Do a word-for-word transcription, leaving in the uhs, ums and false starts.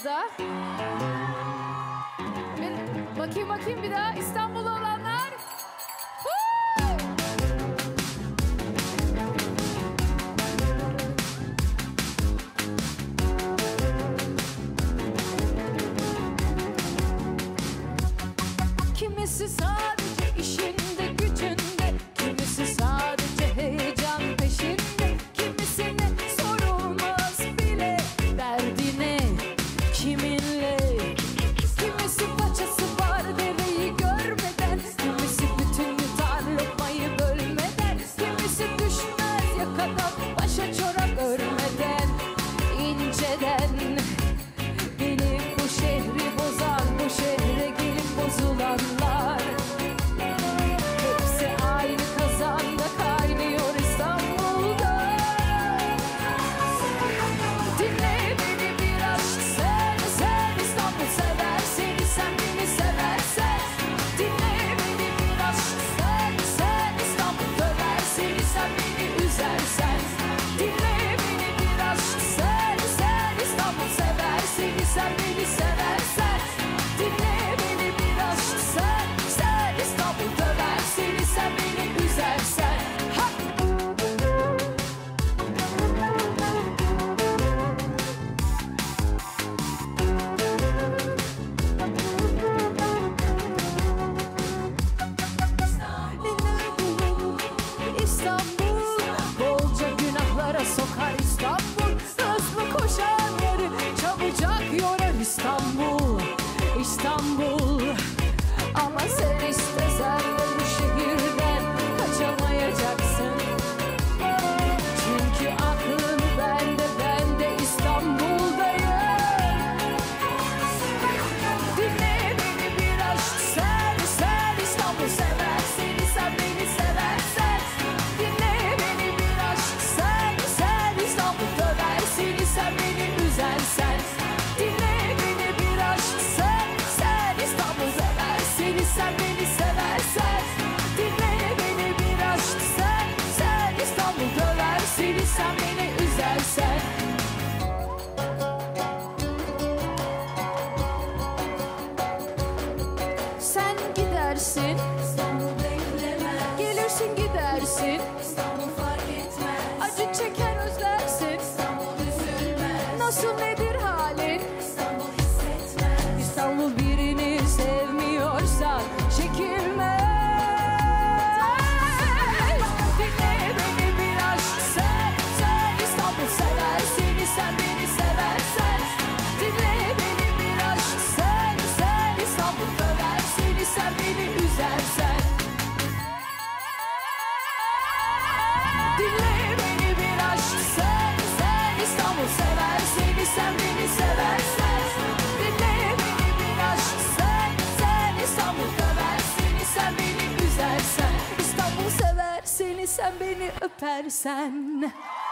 aramızda. Bir, bakayım bakayım bir daha İstanbul'da olanlar. Kimisi sadece işinde gücünde, kimisi sadece heyecan peşinde, kimisine sorulmaz bile derdine kiminle. Kimisi paçası var deveyi görmeden, kimisi bütün yutar lokmayı bölmeden, kimisi düşmez yakadan başa çorak örmeden. İnceden benim bu şehri bozan, bu şehre gelip bozulanlar, hepsi aynı kazanda kaynıyor İstanbul'da. Dinle beni bir aşk, sen, sen İstanbul sever seni, sen beni seversen. Dinle beni bir aşk, sen, sen İstanbul döver seni, sen beni üzersen. Dinle beni bir aşk, sen, sen İstanbul sever seni, sen beni seversen. Dinle beni bir aşk, sen, sen İstanbul döver seni, sen beni üzersen. Ha! İstanbul bolca günahlara sokar İstanbul, hızlı koşanları çabucak yorar İstanbul, İstanbul. Ama sen istesen de bu şehirden kaçamayacaksın. Çünkü aklın bende, bende İstanbul'dayım. Dinle beni bir aşk, sen, sen İstanbul sever seni, sen beni seversen. Dinle beni bir aşk, sen, sen İstanbul döver seni, sen beni üzersen. Dinle beni bir aşk, sen, sen İstanbul sever seni, sen beni seversen. Dinle beni bir aşk, sen, sen İstanbul döver seni, sen beni üzersen. Sen gidersin, gelirsin gidersin, acı çeker özlersin. Nasıl nedir halin? İstanbul birini sevmiyorsa çekilmez. Dinle beni bir aşk, sen, sen İstanbul sever seni, sen beni seversen. Dinle beni bir aşk, sen, sen İstanbul döver seni, sen beni üzersen. Dinle beni bir aşk, sen, sen İstanbul sever seni, sen beni seversen. Dinle beni bir aşk, sen, sen İstanbul döver seni, sen beni üzersen. İstanbul sever seni, sen beni öpersen.